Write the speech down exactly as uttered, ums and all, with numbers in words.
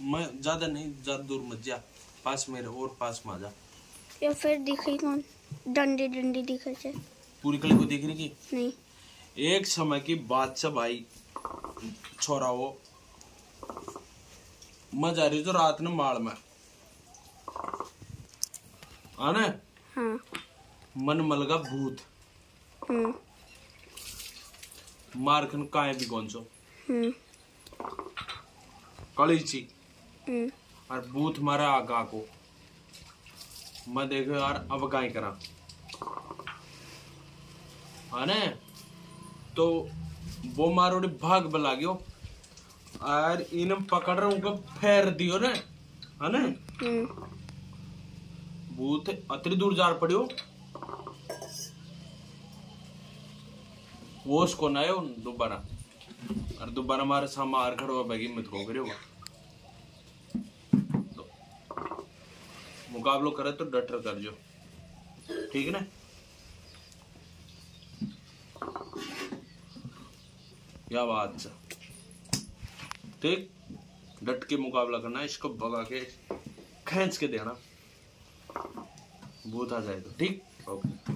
मैं ज्यादा नहीं, ज्यादा दूर मत जा, पास मेरे और पास में आ जा। या फिर दिखी कौन डंडी डंडी दिखे से पूरी कली को दिख रही की नहीं। एक समय की बात से भाई छोरा वो मैं जा रही तो रात ने माल में आने हाँ। मन मलगा भूत हम्म मारखन काए भी कौन सो हम्म कलीची हम्म और भूत मारा आगा को मैं देखो यार अब काय करा आने तो वो मारो भाग बला गयो और इन पकड़ रहा उनको फेर दियो ने है ना भूत अतरी दूर जा पड़ियो वो उसको ना आयो दोबारा और दोबारा हमारे सामने आर खड़ो बैगी मत को करियो तो मुकाबलो करे तो डटर कर जो ठीक है ना। क्या बात है ठीक डट के मुकाबला करना इसको भगा के खींच के देना भूत आ जाए तो ठीक ओके।